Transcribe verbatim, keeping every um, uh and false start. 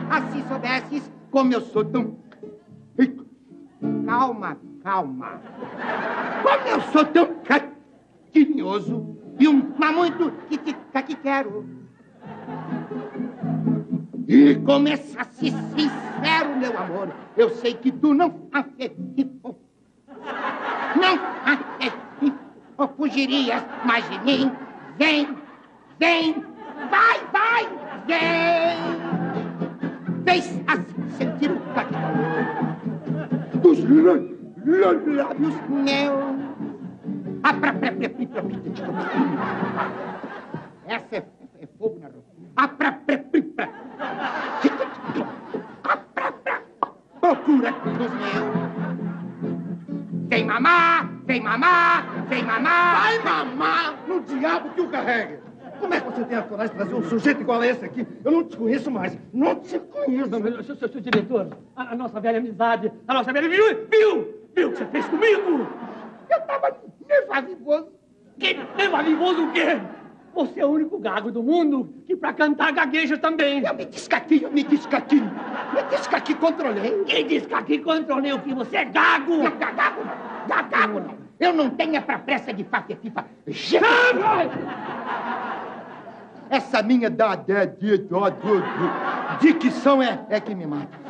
Assim soubesses como eu sou tão... Calma, calma. Como eu sou tão carinhoso e um mas muito que te que quero. E começa-se sincero, meu amor. Eu sei que tu não acreditou. Não acreditou. Fugirias mais de mim. Vem, vem, vai, vai, vem. Fez assim sentir o calor dos lábios meus. A pra, pra, pra, pra, pra, essa é, é fogo na roupa. A pra, pra, pra, a pra, pra, procura dos meus. Vem mamar, vem mamar, vem mamar. Vai mamar no diabo que o carrega. Como é que você tem a coragem de trazer um sujeito igual a esse aqui? Eu não te conheço mais. Não te conheço. Não, meu, seu, seu, seu diretor, a, a nossa velha amizade, a nossa velha... Viu? Viu? Viu o que você fez comigo? Eu tava nervoso. Que nervoso o quê? Você é o único gago do mundo que pra cantar gagueja também. Eu me descaquei, eu me descaquei. Me descaquei, controlei. Que descaquei, controlei o que? Você é gago. Não, gago não. Gago não. Eu não tenho pra pressa de fazer pipa. Essa minha da, da, de, de, de, dicção é, é que me mata.